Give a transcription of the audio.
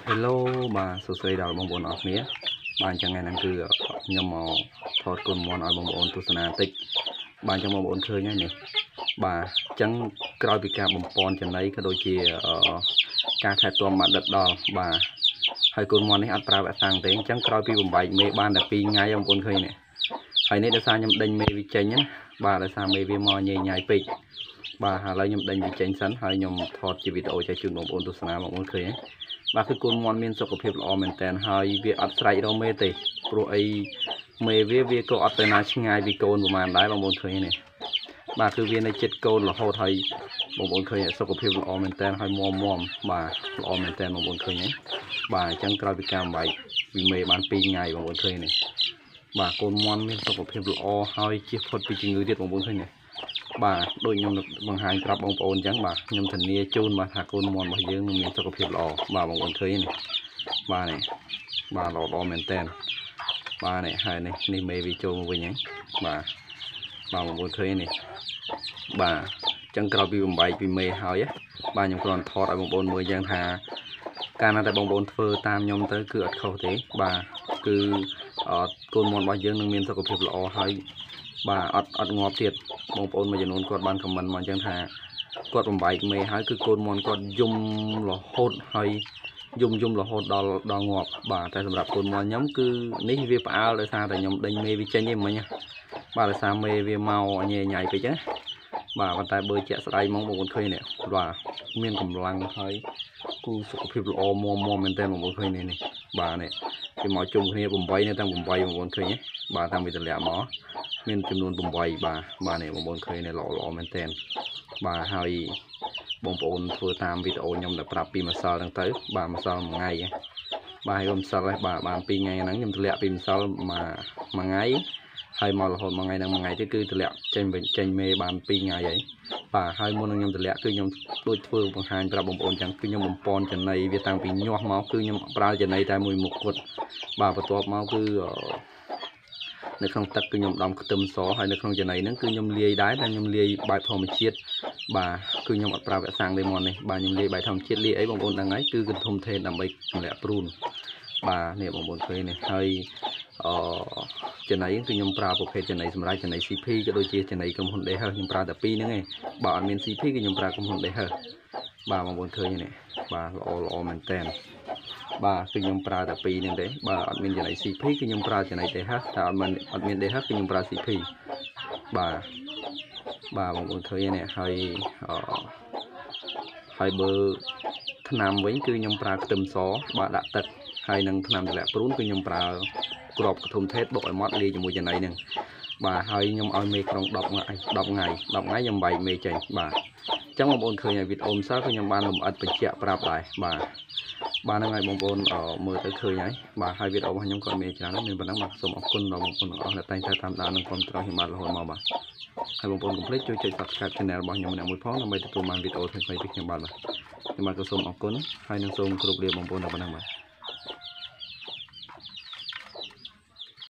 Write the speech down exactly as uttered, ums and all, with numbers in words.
Hello បាទសួស្តីដល់បងប្អូនអរគ្នាបាទអញ្ចឹងថ្ងៃហ្នឹងគឺខ្ញុំមកថតគុណមន់ឲ្យបងប្អូនទស្សនាតិចបាទអញ្ចឹងបងប្អូនឃើញហើយនេះបាទអញ្ចឹងក្រោយពីការបំពន់ចំណីក៏ដូចជាការថែទាំបាត់ដិតដល់បាទហើយគុណមន់នេះអត់ប្រើវ៉ាក់សាំងទេអញ្ចឹងក្រោយពីបំបែកមេបានតែពីរថ្ងៃបងប្អូនឃើញនេះហើយនេះដោយសារខ្ញុំដេញមេវាចេញណាបាទដោយសារមេវាមកញ៉ៃញ៉ៃពេកបាទឥឡូវខ្ញុំដេញវាចេញសិនហើយខ្ញុំថតជាវីដេអូចែកជូនបងប្អូនទស្សនាបងប្អូនឃើញបាទគឺគុណមន់មានសុខភាពល្អមែនតើហើយវាអត់ស្រែករកមេទេព្រោះអីមេវាវាក៏អត់ទៅណាឆ្ងាយពីកូនប្រហែលដែរបងប្អូនឃើញនេះបាទគឺវានៅចិត្តកូនរហូតហើយបងប្អូនឃើញសុខភាពល្អមែនតើហើយមមមបាទល្អមែនតើបងប្អូនឃើញនេះបាទអញ្ចឹងក្រោយពីការបំបែកពីមេបានពីរថ្ងៃបងប្អូនឃើញនេះបាទកូនមន់មានសុខភាពល្អហើយជៀសផុតពីជំងឺទៀតបងប្អូនឃើញនេះបាទដូចខ្ញុំបង្ហាញប្រាប់បងប្អូនអញ្ចឹងបាទខ្ញុំធានាជូនបាទថាកូនមន់របស់យើងនឹងមានសុខភាពល្អបាទបងប្អូនឃើញនេះបាទនេះបាទល្អល្អមែនតើបាទនេះហើយនេះនេះមេវាចូលមកវិញហ្នឹងបាទបាទបងប្អូនឃើញនេះបាទអញ្ចឹងក្រោយពីបំបែកពីមេហើយបាទខ្ញុំគ្រាន់ថតឲ្យបងប្អូនមើលយ៉ាងថាការណាតែបងប្អូនធ្វើតាមខ្ញុំទៅគឺអត់ខុសទេបាទគឺកូនមន់របស់យើងនឹងមានសុខភាពល្អហើយបាទអត់អត់ងាប់ទៀតបងប្អូនមួយចំនួនគាត់បានខមមិនមកអញ្ចឹងថាគាត់បំបែកមេហើយគឺកូនមន់គាត់យំរហូតហើយយំយំរហូតដល់ដល់ងាប់បាទតែសម្រាប់កូនមន់ខ្ញុំគឺនេះវាផ្អើលដោយសារតែខ្ញុំដេញមេវាចេញទេមិញបាទដោយសារមេវាមកញ៉ៃញ៉ៃពេកណាបាទប៉ុន្តែបើជាក់ស្ដែងមកបងប្អូនឃើញនេះបាទមានកម្លាំងហើយគូសុខភាពល្អមមមមែនតើបងប្អូនឃើញនេះនេះបាទនេះគេមកជុំគ្នាeightនេះតាំងeightបងប្អូនឃើញទេបាទតាំងពីទម្លាក់មកមានចំនួនeightបាទបាទនេះបងប្អូនឃើញនេះល្អល្អមែនតើបាទហើយបងប្អូនធ្វើតាមវីដេអូខ្ញុំដែលប្រាប់ពីម្សិលហ្នឹងទៅបាទម្សិលមួយថ្ងៃបាទហើយម្សិលហ្នឹងបាទបានពីរថ្ងៃហ្នឹងខ្ញុំទម្លាក់ពីម្សិលមួយមួយថ្ងៃហើយមករហូតមួយថ្ងៃហ្នឹងមួយថ្ងៃទៀតគឺទម្លាក់ចេញចេញមេបានពីរថ្ងៃហើយបាទហើយមុននឹងខ្ញុំទម្លាក់គឺខ្ញុំដូចធ្វើបង្ហាញប្រាប់បងប្អូនចឹងគឺខ្ញុំបំពន់ចំណីវាតាំងពីញាស់មកគឺខ្ញុំប្រើចំណីតែមួយមុខគត់បាទបន្ទាប់មកគឺនៅក្នុងទឹកគឺខ្ញុំដំខ្ទឹមសហើយនៅក្នុងចំណីហ្នឹងគឺខ្ញុំលាយដែរតែខ្ញុំលាយបែបធម្មជាតិបាទគឺខ្ញុំអត់ប្រើវ៉ាក់សាំងទេមកនេះបាទខ្ញុំលាយបែបធម្មជាតិលាយអីបងប្អូនដឹងហើយគឺគន្ធុំថេនដើម្បីទម្លាក់ព្រូនបាទនេះបងប្អូនឃើញនេះហើយអឺចំណីគឺខ្ញុំប្រើប្រភេទចំណីសម្រាប់ចំណី C P ក៏ដូចជាចំណីក្រុមហ៊ុន Dehers ខ្ញុំប្រើតែពីរហ្នឹងឯងបើអត់មាន C P គឺខ្ញុំប្រើក្រុមហ៊ុន Dehers បាទបងប្អូនឃើញនេះបាទល្អល្អមែនតើបាទគឺខ្ញុំប្រើតែពីរហ្នឹងទេបើអត់មានចំណី C P គឺខ្ញុំប្រើចំណី Dehers តែអត់មានអត់មាន Dehers គឺខ្ញុំប្រើ C P បាទបាទបងប្អូនឃើញនេះហើយអឺហើយបើថ្នាំវិញគឺខ្ញុំប្រើខ្ទឹមសបាទដាក់ទឹកហើយនឹងថ្នាំទម្លាក់ព្រូនគឺខ្ញុំប្រើក្របកធុំថេតបុកឲ្យម៉ត់លាយជាមួយចំណីហ្នឹងបាទហើយខ្ញុំឲ្យមេក្រុង10ថ្ងៃ10ថ្ងៃ10ថ្ងៃខ្ញុំបែកមេចេញបាទអញ្ចឹងបងប្អូនឃើញហើយវីដេអូម្សិលគឺខ្ញុំបានលម្អិតបញ្ជាក់ប្រាប់ដែរបាទបាទហ្នឹងហើយបងប្អូនមើលទៅឃើញហើយបាទហើយវីដេអូរបស់ខ្ញុំក៏មានច្រើនដែរមានប៉ុណ្ណឹងបាទសូមអរគុណដល់បងប្អូនទាំងអស់ដែលតែងតែតាមដាននិងគាំទ្រខ្ញុំបានរហូតមកបាទហើយបងប្អូនកុំភ្លេចជួយចុច Subscribe Channel របស់ខ្ញុំម្នាក់មួយផងដើម្បីទទួលបានវីដេអូថ្មីៗពីខ្ញុំបាទបាទខ្ញុំបាទក៏សូមអរគុណហើយនឹងសូមគោរពលាបងប្អូនដល់ប៉ុណ្ណឹងបាទ